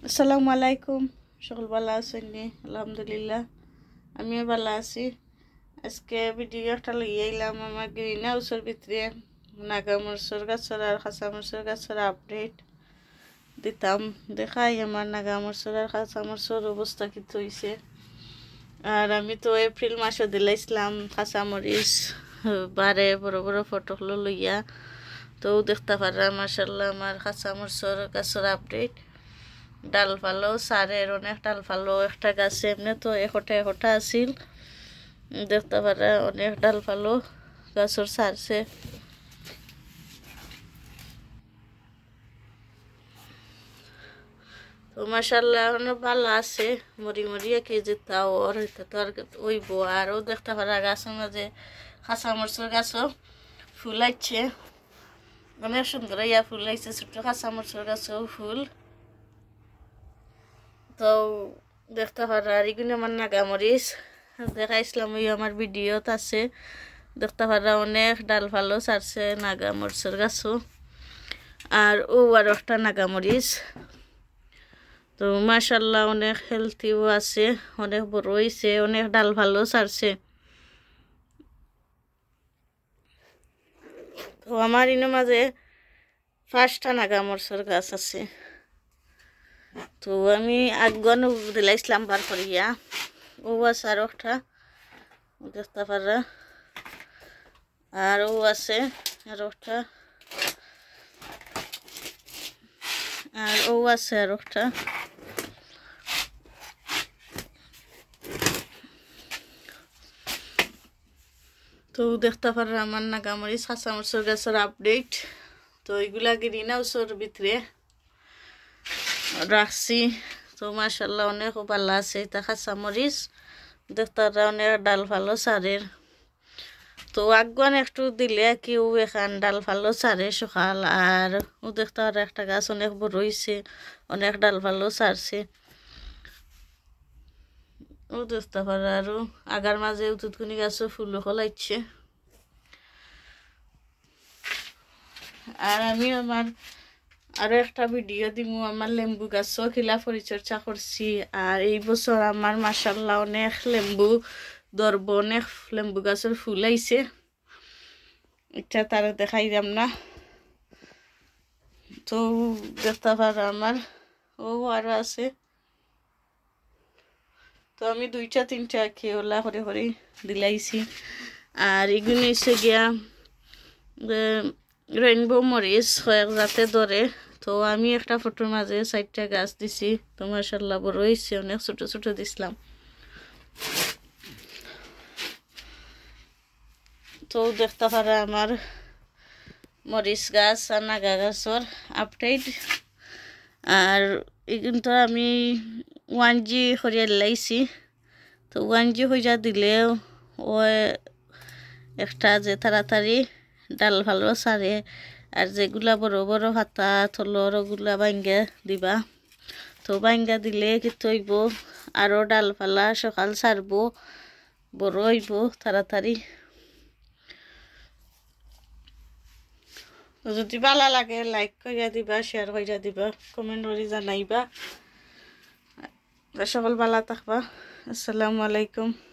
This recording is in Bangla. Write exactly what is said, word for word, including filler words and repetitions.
আসসালামু আলাইকুম। সকল ভালো আছেন নি? আলহামদুলিল্লাহ আমিও ভালো আছি। আজকে ভিডিও একটা লইয়া এলাম আমার গ্রিন হাউসের ভিতরে নাগা মরচুর গাছের আর কাঁচা মরচুর গাছের আপডেট দিতাম। দেখাই আমার নাগা মরচুর আর কাঁচা মরচুর অবস্থা কি হয়েছে। আর আমি তো এপ্রিল মাসে দিলাইছিলাম কাঁচা মরিচ বারে বড় বড় ফটোগুলো লইয়া, তো দেখতে পারা মাশাল্লাহ আমার কাঁচা মরচুর গাছের আপডেট। ডাল ফালো সারের অনেক ডাল ফালো, একটা গাছে এমনি তো একটা একটা আসিল, দেখতে পারা অনেক ডাল ফালো গাছের সারছে। তো মাশাল্লাহ অনেক ভালো আছে, মরি মরিয়া কে যেতা ওর হইতে তো আর ওইব। আরও দেখতে পারা গাছের মাঝে কাঁচা মরচুর গাছও ফুল আইছে, অনেক সুন্দর ইয়া ফুল আইছে, ছোট্ট কাঁচা মরচুর গাছেও ফুল। তো দেখতে পারা আর এগুলো আমার নাগামরিচ দেখাইছিলাম, ওই আমার ভিডিওত আছে। দেখতে পারা অনেক ডাল ভালো ছাড়ছে নাগামরিচের গাছও। আর ও আর একটা নাগামরিচ, তো মাশাল্লাহ অনেক হেলথিও আছে, অনেক বড় হয়েছে, অনেক ডাল ভালো ছাড়ছে। তো আমার ইনো মাঝে পাঁচটা নাগামরিচের গাছ আছে। তো আমি আগুন দিলাইছিলাম বার করিয়া, ও আছে আর একটা দেখতে পারা, আর ও আছে আর একটা, আর ও আছে আর একটা। তো দেখতে পারা আমার নাগামরিচ কাঁচা মরিচের গাছের আপডেট। তো এগুলা গ্রিন হাউসের ভিতরে রাখছি। তো মাশাল্লাহ অনেক ভালো আছে। এটা কাঁচা মরিচ দেখতে অনেক ডাল ভালো সারের। তো আগুন একটু দিলে কি ও এখান ডাল ভালো সারে সকাল। আর ও দেখতে আর একটা গাছ অনেক বড় হয়েছে, অনেক ডাল ভালো সারছে। ও দেখতে পারে আরো আগার মাঝে উতুতকুনি গাছও ফুল ফলাইছে। আর আমি আমার আরো একটা ভিডিও দিমু, আমার লেম্বু গাছও খিলা পরিচর্যা করছি। আর এই বছর আমার মাশাল্লাহ অনেক লেম্বু ধরব, অনেক লেম্বু গাছের ফুল আইছে। এটা তারা দেখাই দাম না। তো দেখতে পারো আমার ও আরো আছে। তো আমি দুইটা তিনটা খেয়েলা করে করে দিলাইছি। আর এগুলো এসে গিয়া রেইনবো মরিচ কয়েক জাতে ধরে। তো আমি একটা ফটোর মাঝে চারটা গাছ দিছি। তো মাশাল্লাহ বড় হয়েছে, অনেক ছোট ছোট দিছিলাম। তো দেখতে পারে আমার মরিচ গাছ আর নাগা গাছর আপডেট। আর কিন্তু আমি ওয়ান জি সরিয়ে লাইছি। তো ওয়ান জি হইয়া দিলেও ও একটা যে তাড়াতাড়ি ডাল ভালো সারে। আর যেগুলা বড় বড় হাতা থলর ওগুলা ভাঙ্গা দিবা। তো ভাঙ্গা দিলে কিন্তু হইব আরও ডাল ফালা সকাল সারবো, বড় হইব তাড়াতাড়ি। যদি ভালো লাগে লাইক করিয়া দিবা, শেয়ার করিয়া দিবা, কমেন্ট করে জানাইবা। সকল ভালো থাকবা। আসসালামু আলাইকুম।